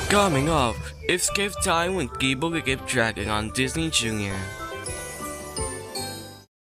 Coming up, it's gift time with Gibo the Gift Dragon on Disney Junior.